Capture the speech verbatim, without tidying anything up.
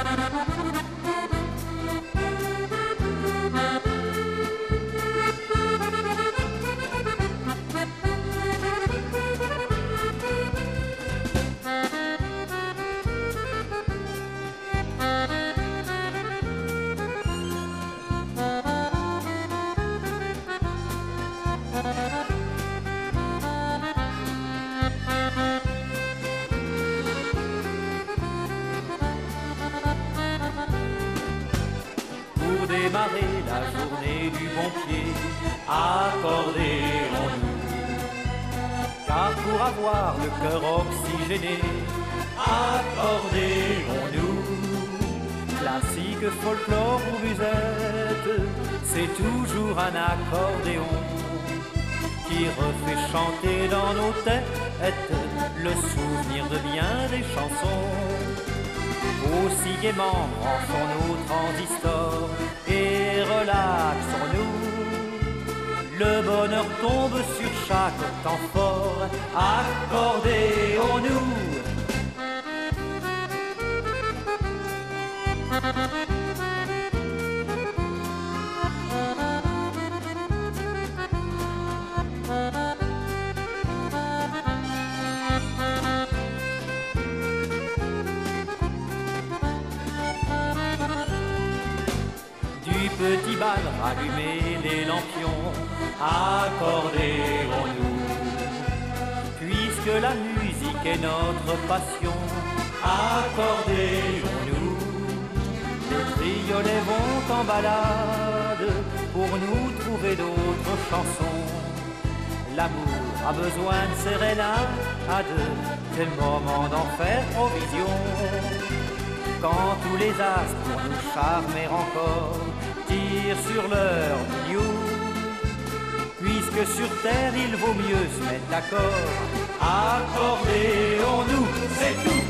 Démarrer la journée du bon pied, accordéons-nous. Car pour avoir le cœur oxygéné, accordéons-nous. Classique, folklore ou musette, c'est toujours un accordéon qui refait chanter dans nos têtes le souvenir de bien des chansons. Aussi gaiement branchons nos transistors et relaxons-nous. Le bonheur tombe sur chaque temps fort, accordéons-nous. Petit bal, rallumer les lampions, accordéons-nous. Puisque la musique est notre passion, accordéons-nous. Les triolets vont en balade pour nous trouver d'autres chansons. L'amour a besoin de sérénade, des moments d'en faire provision. Quand tous les astres pour nous charmer encore tirent sur leur million, puisque sur terre il vaut mieux se mettre d'accord, accordéons-nous, c'est tout.